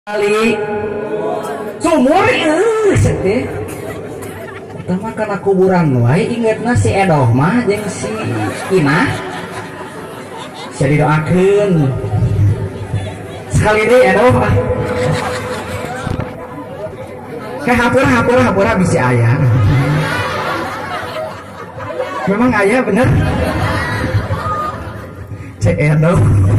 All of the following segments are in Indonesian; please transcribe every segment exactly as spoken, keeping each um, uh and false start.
kali sumur eh sedih pertama karena kuburan wae ingetna si Edoh mah jeung si Inah saya didoakeun sekali deh Edoh ah ke hapura hapura hapura bisi ayah memang ayah bener si Edoh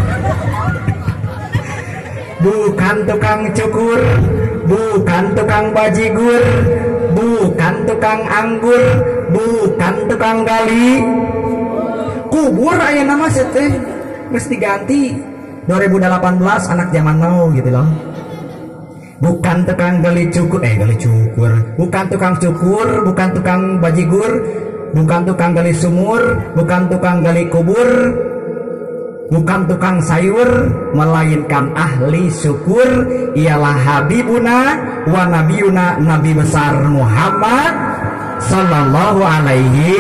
bukan tukang cukur, bukan tukang bajigur, bukan tukang anggur, bukan tukang gali. Kubur aya nama teh geus diganti dua ribu delapan belas anak zaman now gitu loh. Bukan tukang gali cukur, eh gali cukur, bukan tukang cukur, bukan tukang bajigur, bukan tukang gali sumur, bukan tukang gali kubur. Bukan tukang sayur, melainkan ahli syukur, ialah Habibuna wa Nabiyuna Nabi besar Muhammad sallallahu alaihi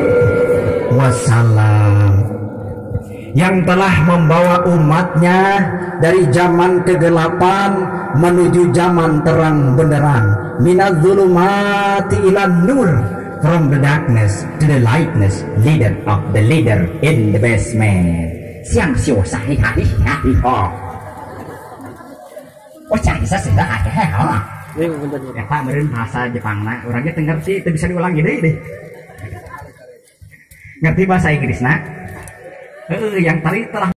wasallam, yang telah membawa umatnya dari zaman kegelapan menuju zaman terang benderang, minadz zulumati ilan nur, from the darkness to the lightness, leader of the leader in the basement. Siang siu sahi hari hari ho. Oh cari saya sudah ada ho. Ya Pak meureun bahasa Jepang na, urang ge teu ngerti, teu bisa diulangi deui deh. Ngerti bahasa Inggrisna? Heeh, yang tadi telah